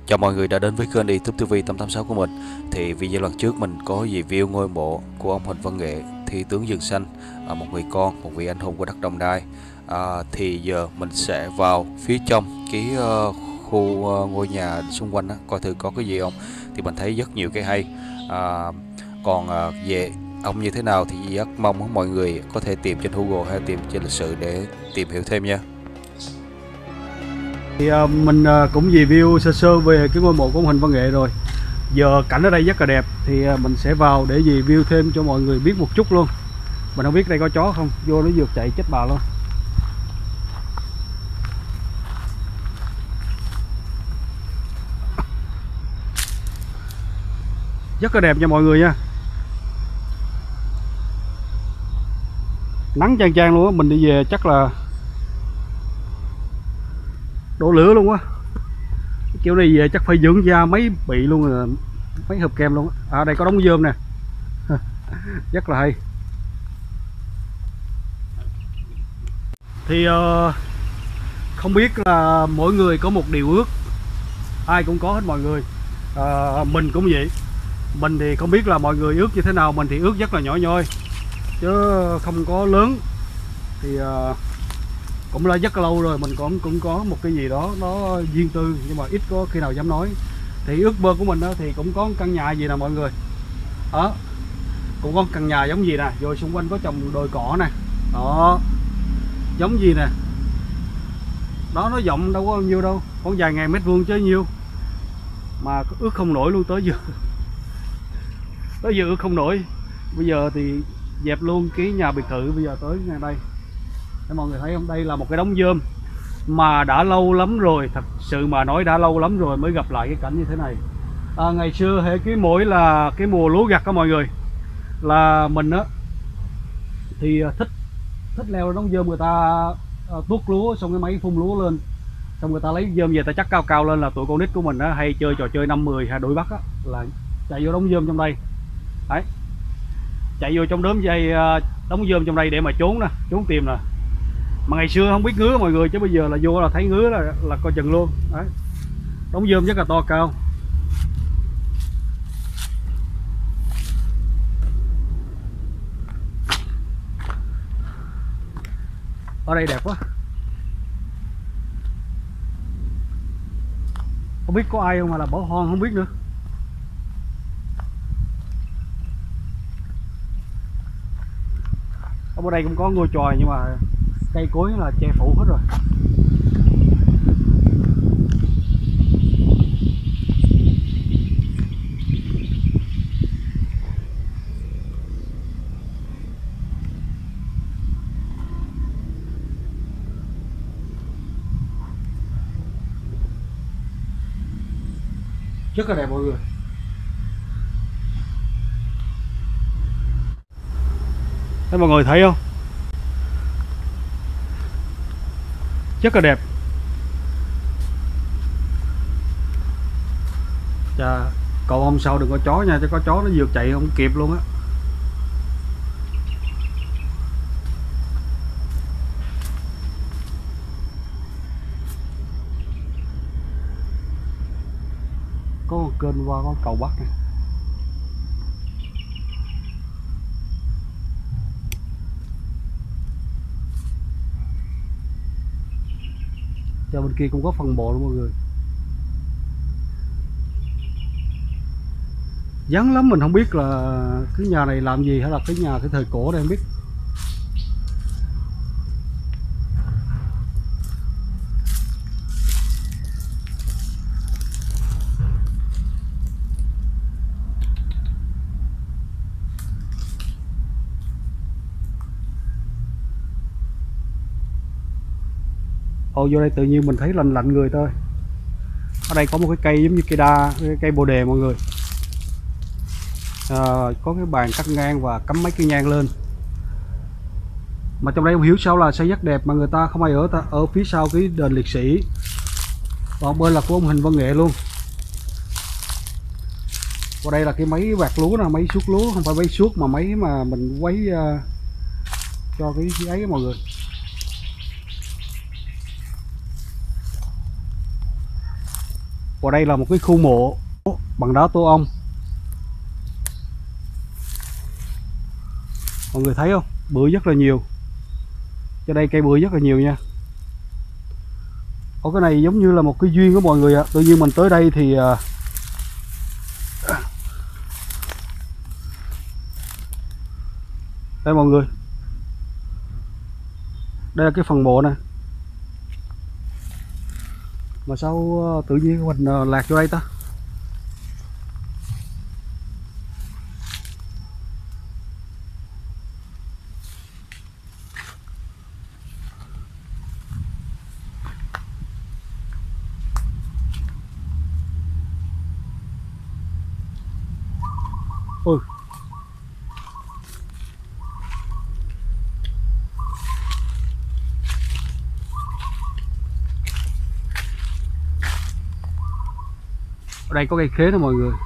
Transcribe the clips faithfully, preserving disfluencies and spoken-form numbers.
Chào mọi người đã đến với kênh YouTube ti vi tám tám sáu của mình. Thì video lần trước mình có review ngôi mộ của ông Huỳnh Văn Nghệ, thi tướng rừng xanh, à, một người con, một vị anh hùng của đất Đồng Nai. À, thì giờ mình sẽ vào phía trong cái uh, khu uh, ngôi nhà xung quanh đó, coi thử có cái gì không. Thì mình thấy rất nhiều cái hay. À, còn uh, về ông như thế nào thì rất mong mọi người có thể tìm trên Google hay tìm trên lịch sử để tìm hiểu thêm nha. Thì uh, mình uh, cũng review sơ sơ về cái ngôi mộ của ông Huỳnh Văn Nghệ rồi. Giờ cảnh ở đây rất là đẹp thì uh, mình sẽ vào để review thêm cho mọi người biết một chút luôn. Mình không biết đây có chó không, vô nó vượt chạy chết bà luôn. Rất là đẹp nha mọi người nha. Nắng chang chang luôn á, mình đi về chắc là đổ lửa luôn á. Kiểu này về chắc phải dưỡng da mấy bị luôn rồi, mấy hộp kem luôn á. À đây có đống dơm nè. Rất là hay. Thì uh, không biết là mỗi người có một điều ước, ai cũng có hết mọi người. Uh, mình cũng vậy. Mình thì không biết là mọi người ước như thế nào, mình thì ước rất là nhỏ nhoi chứ không có lớn. Thì uh, cũng là rất là lâu rồi mình cũng cũng có một cái gì đó nó riêng tư, nhưng mà ít có khi nào dám nói. Thì ước mơ của mình đó thì cũng có căn nhà gì nè mọi người, đó cũng có căn nhà giống gì nè, rồi xung quanh có trồng đồi cỏ nè, đó giống gì nè, đó nó rộng đâu có bao nhiêu đâu, khoảng vài ngàn mét vuông chứ nhiêu, mà ước không nổi luôn. Tới giờ tới giờ ước không nổi. Bây giờ thì dẹp luôn cái nhà biệt thự, bây giờ tới ngay đây để mọi người thấy không, đây là một cái đống dơm mà đã lâu lắm rồi, thật sự mà nói đã lâu lắm rồi mới gặp lại cái cảnh như thế này. À, ngày xưa hệ cái mỗi là cái mùa lúa gặt đó mọi người, là mình á thì thích thích leo đống dơm, người ta uh, tuốt lúa xong cái máy phun lúa lên, xong người ta lấy dơm về ta chắc cao cao lên, là tụi con nít của mình á hay chơi trò chơi năm mười hay đuổi bắt á, là chạy vô đống dơm trong đây đấy, chạy vô trong đốm dây đống dơm trong đây để mà trốn nè, trốn tìm nè. Mà ngày xưa không biết ngứa mọi người, chứ bây giờ là vô là thấy ngứa là là coi chừng luôn đấy. Đống dơm rất là to cao. Ở đây đẹp quá, không biết có ai không, mà là bỏ hoang không biết nữa. Ở đây cũng có ngôi chòi nhưng mà cây cối là che phủ hết rồi. Rất là đẹp mọi người. Thế mọi người thấy không? Rất là đẹp. Chà, cậu hôm sau đừng có chó nha, chứ có chó nó vượt chạy không kịp luôn á. Có con kênh qua con cầu Bắc này. Cho bên kia cũng có phần mộ luôn mọi người. Vắng lắm, mình không biết là cái nhà này làm gì, hay là cái nhà cái thời cổ đây không biết. Ồ, vô đây tự nhiên mình thấy lạnh lạnh người thôi. Ở đây có một cái cây giống như cây đa, cái cây bồ đề mọi người. À, có cái bàn cắt ngang và cắm mấy cây nhang lên. Mà trong đây không hiểu sao là xây rất đẹp, mà người ta không ai ở, ta ở phía sau cái đền liệt sĩ. Còn bên là của ông Huỳnh Văn Nghệ luôn. Qua đây là cái máy quạt lúa nè, máy suốt lúa, không phải máy suốt mà máy mà mình quấy uh, cho cái, cái ấy mọi người. Và đây là một cái khu mộ bằng đá tổ ong. Mọi người thấy không? Bưởi rất là nhiều. Cho đây cây bưởi rất là nhiều nha. Ở cái này giống như là một cái duyên của mọi người ạ. Tự nhiên mình tới đây thì đây mọi người. Đây là cái phần mộ nè. Mà sao tự nhiên mình lạc vô đây ta? Ôi. Ở đây có cây khế nè mọi người.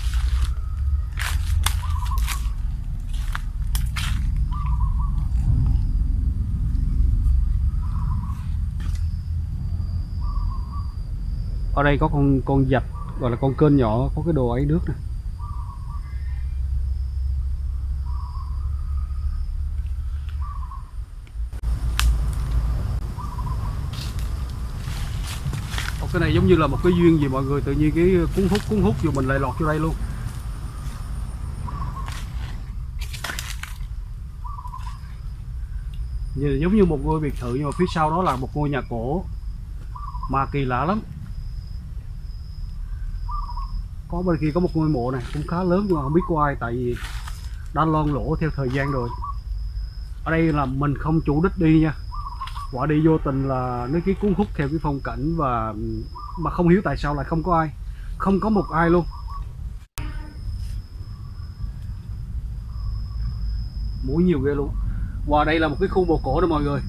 Ở đây có con con vạch gọi là con kênh nhỏ, có cái đồ ấy nước nè. Cái này giống như là một cái duyên gì mọi người, tự nhiên cái cuốn hút cuốn hút vô mình lại lọt vô đây luôn. Như, giống như một ngôi biệt thự nhưng mà phía sau đó là một ngôi nhà cổ mà kỳ lạ lắm. Có bên kia có một ngôi mộ này cũng khá lớn nhưng mà không biết của ai, tại vì đã loang lỗ theo thời gian rồi. Ở đây là mình không chủ đích đi nha, quả đi vô tình là nó cái cuốn hút theo cái phong cảnh, và mà không hiểu tại sao lại không có ai, không có một ai luôn. Mũi nhiều ghê luôn. Và đây là một cái khu mộ cổ đó mọi người.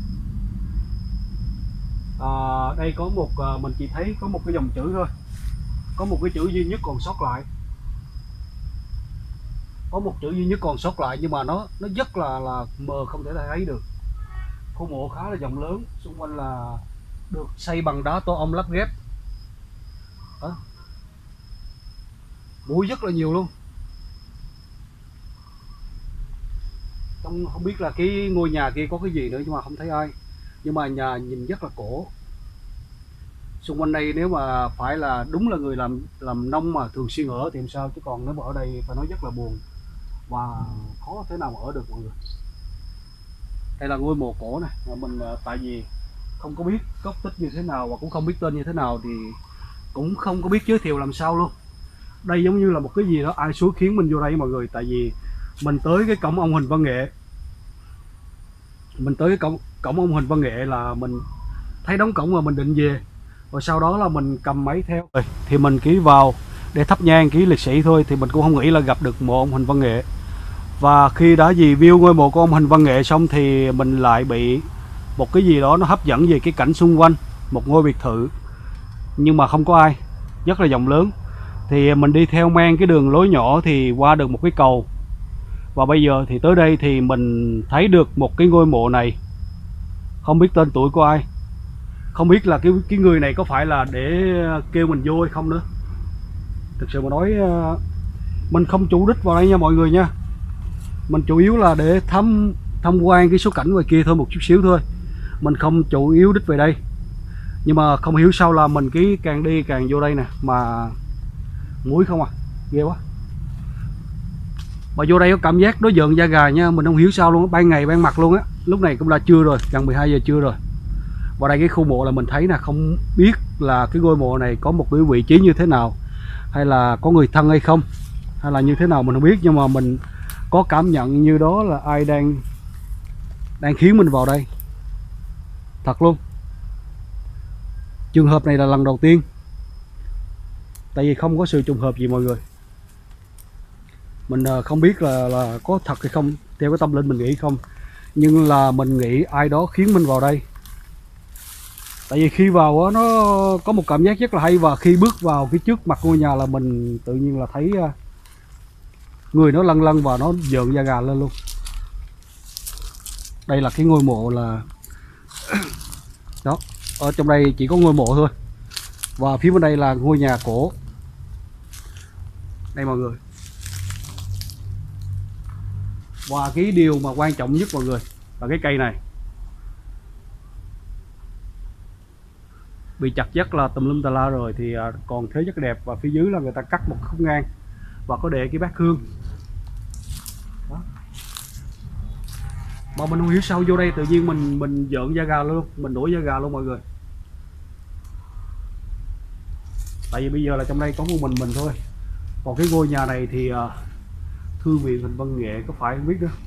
À, đây có một à, mình chỉ thấy có một cái dòng chữ thôi, có một cái chữ duy nhất còn sót lại, có một chữ duy nhất còn sót lại nhưng mà nó nó rất là là mờ, không thể thấy được. Khu mộ khá là rộng lớn, xung quanh là được xây bằng đá tổ ong lắp ghép. Đó. Muỗi rất là nhiều luôn. Trong không biết là cái ngôi nhà kia có cái gì nữa nhưng mà không thấy ai. Nhưng mà nhà nhìn rất là cổ. Xung quanh đây nếu mà phải là đúng là người làm làm nông mà thường xuyên ở thì sao, chứ còn nếu mà ở đây phải nói rất là buồn và khó thế nào mà ở được mọi người. Đây là ngôi mộ cổ này, mình tại vì không có biết gốc tích như thế nào và cũng không biết tên như thế nào thì cũng không có biết giới thiệu làm sao luôn. Đây giống như là một cái gì đó ai số khiến mình vô đây mọi người, tại vì mình tới cái cổng ông Huỳnh Văn Nghệ, mình tới cái cổng cổng ông Huỳnh Văn Nghệ là mình thấy đóng cổng mà mình định về, rồi sau đó là mình cầm máy theo thì mình ký vào để thắp nhang ký liệt sĩ thôi, thì mình cũng không nghĩ là gặp được mộ ông Huỳnh Văn Nghệ. Và khi đã review ngôi mộ của ông Huỳnh Văn Nghệ xong thì mình lại bị một cái gì đó nó hấp dẫn về cái cảnh xung quanh, một ngôi biệt thự nhưng mà không có ai, rất là rộng lớn. Thì mình đi theo mang cái đường lối nhỏ thì qua được một cái cầu, và bây giờ thì tới đây thì mình thấy được một cái ngôi mộ này, không biết tên tuổi của ai, không biết là cái cái người này có phải là để kêu mình vô hay không nữa. Thực sự mà nói mình không chủ đích vào đây nha mọi người nha, mình chủ yếu là để thăm tham quan cái số cảnh ngoài kia thôi, một chút xíu thôi, mình không chủ yếu đích về đây. Nhưng mà không hiểu sao là mình cứ càng đi càng vô đây nè, mà muỗi không à, ghê quá. Mà vô đây có cảm giác nó giận da gà nha, mình không hiểu sao luôn, ban ngày ban mặt luôn á. Lúc này cũng là trưa rồi, gần mười hai giờ trưa rồi. Và đây cái khu mộ là mình thấy nè, không biết là cái ngôi mộ này có một cái vị trí như thế nào, hay là có người thân hay không, hay là như thế nào mình không biết, nhưng mà mình có cảm nhận như đó là ai đang đang khiến mình vào đây thật luôn. Trường hợp này là lần đầu tiên, tại vì không có sự trùng hợp gì mọi người. Mình không biết là là có thật hay không, theo cái tâm linh mình nghĩ không, nhưng là mình nghĩ ai đó khiến mình vào đây. Tại vì khi vào đó, nó có một cảm giác rất là hay, và khi bước vào cái trước mặt ngôi nhà là mình tự nhiên là thấy người nó lăn lăn và nó giận da gà lên luôn. Đây là cái ngôi mộ là đó, ở trong đây chỉ có ngôi mộ thôi, Và phía bên đây là ngôi nhà cổ. Đây mọi người. Và cái điều mà quan trọng nhất mọi người là cái cây này bị chặt rất là tùm lum tà la rồi, thì còn thế rất đẹp. Và phía dưới là người ta cắt một khúc ngang và có để cái bát hương đó. Mà mình không hiểu sao vô đây tự nhiên mình mình giỡn da gà luôn, mình nổi da gà luôn mọi người. Tại vì bây giờ là trong đây có một mình mình thôi. Còn cái ngôi nhà này thì uh, thư viện hình văn nghệ có phải không biết nữa.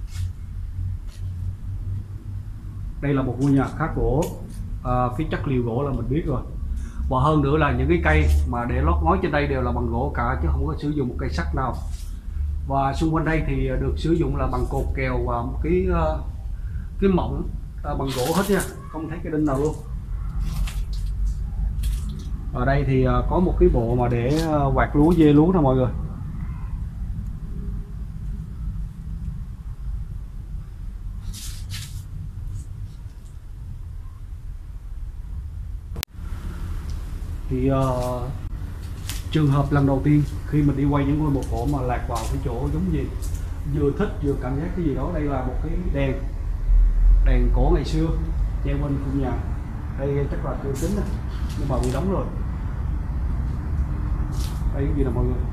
Đây là một ngôi nhà khá cổ. À, cái chất liệu gỗ là mình biết rồi. Và hơn nữa là những cái cây mà để lót ngói trên đây đều là bằng gỗ cả, chứ không có sử dụng một cây sắt nào. Và xung quanh đây thì được sử dụng là bằng cột kèo và một cái uh, cái mỏng uh, bằng gỗ hết nha, không thấy cái đinh nào luôn. Ở đây thì uh, có một cái bộ mà để uh, quạt lúa dê lúa nè mọi người. Thì uh, trường hợp lần đầu tiên khi mình đi quay những ngôi mộ cổ mà lạc vào cái chỗ giống gì vừa thích vừa cảm giác cái gì đó. Đây là một cái đèn đèn cổ ngày xưa treo bên khung nhà. Đây chắc là cửa kính nhưng mà bị đóng rồi. Đây cái gì nè mọi người.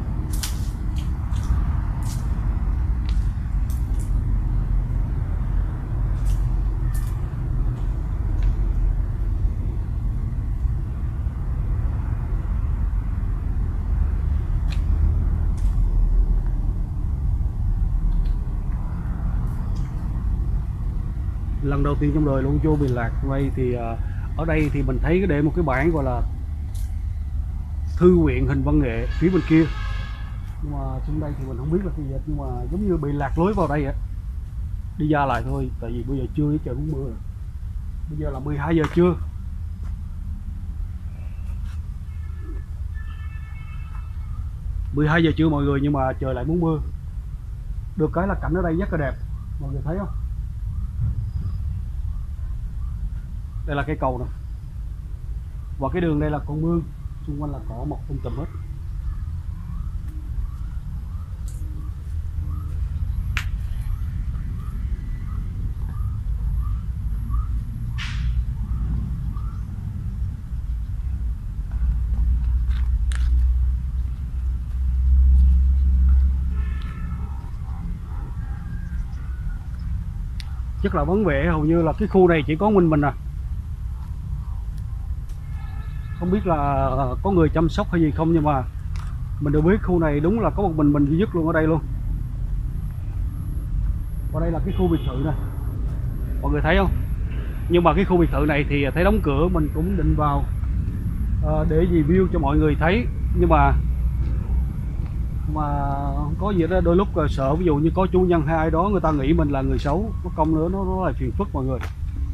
Lần đầu tiên trong đời luôn vô Bị Lạc quay thì uh, ở đây thì mình thấy để một cái bảng gọi là thư viện hình văn nghệ phía bên kia, nhưng mà xuống đây thì mình không biết là cái gì hết, nhưng mà giống như bị lạc lối vào đây á, đi ra lại thôi. Tại vì bây giờ trưa trời cũng mưa rồi. Bây giờ là mười hai giờ trưa. mười hai giờ trưa mọi người, nhưng mà trời lại muốn mưa. Được cái là cảnh ở đây rất là đẹp, mọi người thấy không? Đây là cây cầu nè. Và cái đường đây là con mương, xung quanh là cỏ mọc um tùm hết. Rất là vắng vẻ, hầu như là cái khu này chỉ có mình mình à. Không biết là có người chăm sóc hay gì không, nhưng mà mình được biết khu này đúng là có một mình mình duy nhất luôn ở đây luôn. Và đây là cái khu biệt thự này, mọi người thấy không? Nhưng mà cái khu biệt thự này thì thấy đóng cửa, mình cũng định vào uh, để review cho mọi người thấy, nhưng mà mà không có gì đó. Đôi lúc sợ ví dụ như có chủ nhân hay ai đó người ta nghĩ mình là người xấu, có công nữa nó, nó là phiền phức mọi người.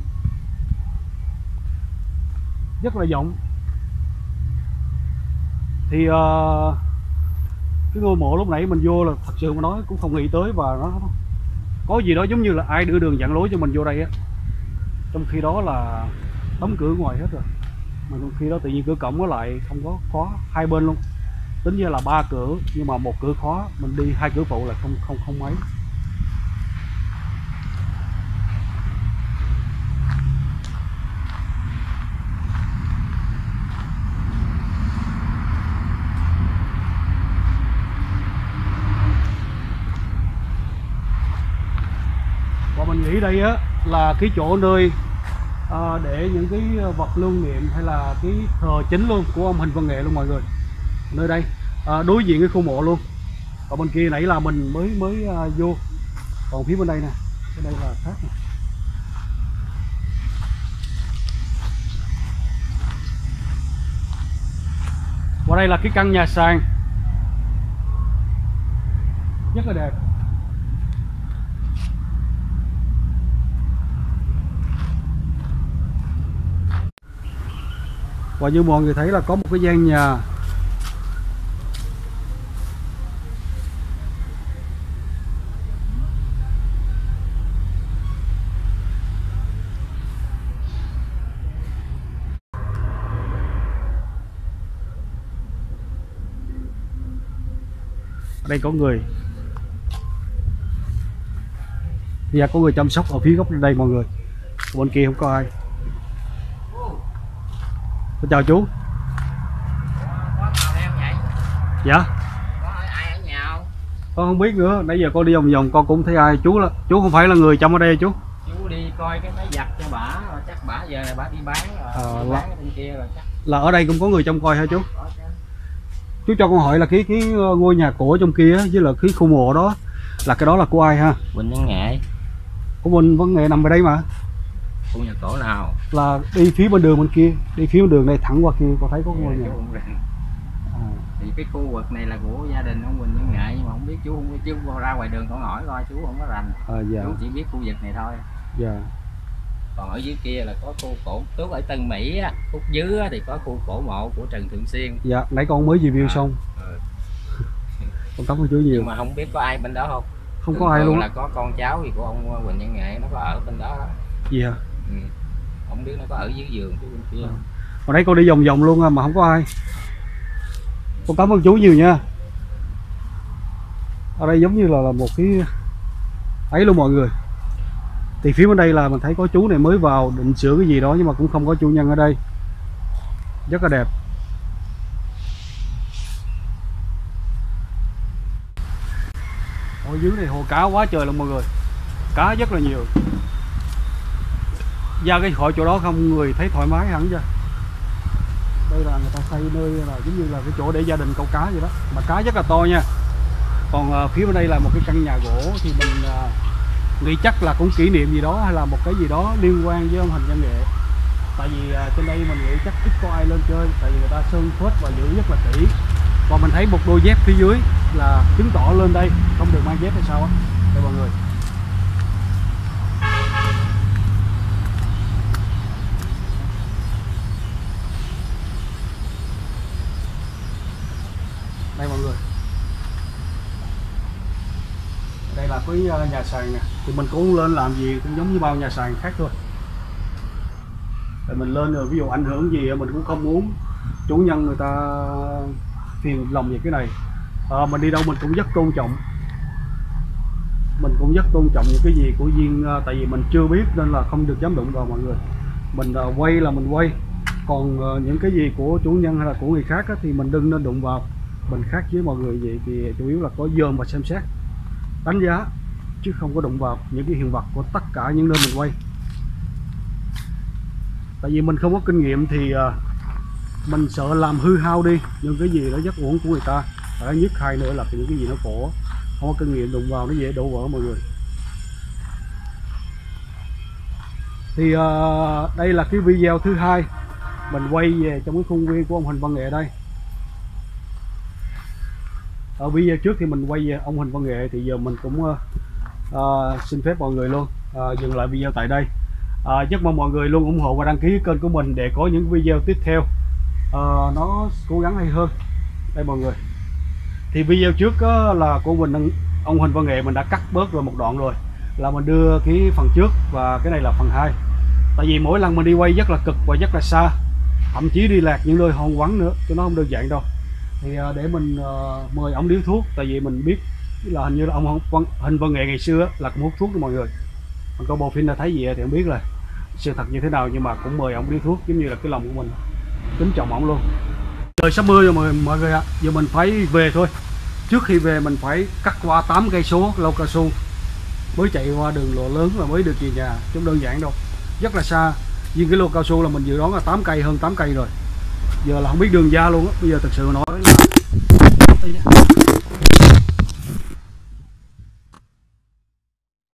Rất là rộng. Thì uh, cái ngôi mộ lúc nãy mình vô là thật sự mà nói cũng không nghĩ tới, và nó có gì đó giống như là ai đưa đường dẫn lối cho mình vô đây á, trong khi đó là đóng cửa ngoài hết rồi. Mà trong khi đó tự nhiên cửa cổng nó lại không có khóa hai bên luôn. Tính ra là ba cửa nhưng mà một cửa khóa, mình đi hai cửa phụ là không không không mấy. Và mình nghĩ đây á là cái chỗ nơi à, để những cái vật lưu niệm hay là cái thờ chính luôn của ông Hình Văn Nghệ luôn mọi người. Nơi đây à, đối diện cái khu mộ luôn. Còn bên kia nãy là mình mới mới à, vô. Còn phía bên đây nè, bên đây là khác nè. Và đây là cái căn nhà sàn rất là đẹp. Và như mọi người thấy là có một cái gian nhà Ở đây có người. Bây giờ có người chăm sóc ở phía góc đây mọi người. Bên kia không có ai. Chào chú. Dạ. Con không biết nữa, nãy giờ con đi vòng vòng con cũng thấy ai. Chú là chú không phải là người trong ở đây chú? Chú đi coi cái máy giặt cho bả, chắc bả giờ này bả đi bán rồi. À, đi là, bán bên kia rồi chắc. Là ở đây cũng có người trông coi hả chú? Chú cho con hỏi là cái cái ngôi nhà cổ trong kia với là cái khu mộ đó là cái đó là của ai ha? Quỳnh Văn Nghệ. Của mình Văn Nghệ nằm ở đây mà. Khu nhà cổ nào? Là đi phía bên đường bên kia, đi phía bên đường này thẳng qua kia con thấy có ngôi nhà. À. Thì cái khu vực này là của gia đình ông Quỳnh Văn Nghệ, nhưng mà không biết chú không biết, chú ra ngoài đường con hỏi coi, chú không có rành. À, dạ. Chú chỉ biết khu vực này thôi. Dạ. Còn ở dưới kia là có khu cổ tức ở Tân Mỹ á, khúc dưới á, thì có khu cổ mộ của Trần Thượng Xuyên. Dạ, nãy con mới review à. xong. Ừ. Con cảm ơn chú nhiều. Nhưng mà không biết có ai bên đó không? Không Thường có ai luôn là có con cháu gì của ông Quỳnh Văn Nghệ nó có ở bên đó đó. Gì hả? Ừ. Không biết nó có ở dưới giường của bên kia. À. Hồi nãy con đi vòng vòng luôn mà không có ai. Con cảm ơn chú nhiều nha. Ở đây giống như là, là một cái ấy luôn mọi người. Thì phía bên đây là mình thấy có chú này mới vào định sửa cái gì đó nhưng mà cũng không có chủ nhân ở đây. Rất là đẹp. Ở dưới này hồ cá quá trời luôn mọi người. Cá rất là nhiều. Ra cái khỏi chỗ đó không người thấy thoải mái hẳn chưa. Đây là người ta xây nơi là giống như là cái chỗ để gia đình câu cá vậy đó. Mà cá rất là to nha. Còn uh, phía bên đây là một cái căn nhà gỗ thì mình uh, nghĩ chắc là cũng kỷ niệm gì đó hay là một cái gì đó liên quan với ông Huỳnh Văn Nghệ. Tại vì uh, trên đây mình nghĩ chắc ít có ai lên chơi, tại vì người ta sơn phết và giữ rất là kỹ. Và mình thấy một đôi dép phía dưới là chứng tỏ lên đây không được mang dép hay sao á. Đây mọi người. Đây mọi người. Đây là cái nhà sàn nè. Thì mình cũng lên làm gì cũng giống như bao nhà sàn khác thôi. Rồi mình lên rồi ví dụ ảnh hưởng gì mình cũng không muốn chủ nhân người ta phiền lòng về cái này. À, mình đi đâu mình cũng rất tôn trọng. Mình cũng rất tôn trọng những cái gì của Duyên, tại vì mình chưa biết nên là không được dám đụng vào mọi người. Mình uh, quay là mình quay. Còn uh, những cái gì của chủ nhân hay là của người khác á, thì mình đừng nên đụng vào. Mình khác với mọi người vậy thì chủ yếu là có dòm và xem xét, đánh giá chứ không có đụng vào những cái hiện vật của tất cả những nơi mình quay. Tại vì mình không có kinh nghiệm thì uh, mình sợ làm hư hao đi những cái gì đó rất uổng của người ta. Và nhất hai nữa là những cái gì nó cổ không có kinh nghiệm đụng vào nó dễ đổ vỡ mọi người. Thì uh, đây là cái video thứ hai mình quay về trong cái khuôn viên của ông Huỳnh Văn Nghệ đây. Ở video trước thì mình quay về ông Huỳnh Văn Nghệ thì giờ mình cũng uh, uh, xin phép mọi người luôn uh, dừng lại video tại đây. Uh, rất mong mọi người luôn ủng hộ và đăng ký kênh của mình để có những video tiếp theo uh, nó cố gắng hay hơn. Đây mọi người. Thì video trước uh, là của mình ông Huỳnh Văn Nghệ mình đã cắt bớt rồi một đoạn rồi, là mình đưa cái phần trước và cái này là phần hai. Tại vì mỗi lần mình đi quay rất là cực và rất là xa, thậm chí đi lạc những nơi hoang vắng nữa cho nó không đơn giản đâu. Thì uh, để mình uh, mời ông điếu thuốc, tại vì mình biết là hình như là ông Huỳnh Văn Nghệ ngày xưa là cũng hút thuốc đó mọi người. Mình coi bộ phim là thấy gì thì không biết là sự thật như thế nào, nhưng mà cũng mời ông điếu thuốc giống như là cái lòng của mình kính trọng ông luôn. Trời sắp mưa rồi mọi, mọi người ạ, à. Giờ mình phải về thôi. Trước khi về mình phải cắt qua tám cây số lâu cao su mới chạy qua đường lộ lớn là mới được về nhà, chứ không đơn giản đâu, rất là xa. Nhưng cái lô cao su là mình dự đoán là tám cây, hơn tám cây rồi. Giờ là không biết đường ra luôn á. Bây giờ thật sự nói là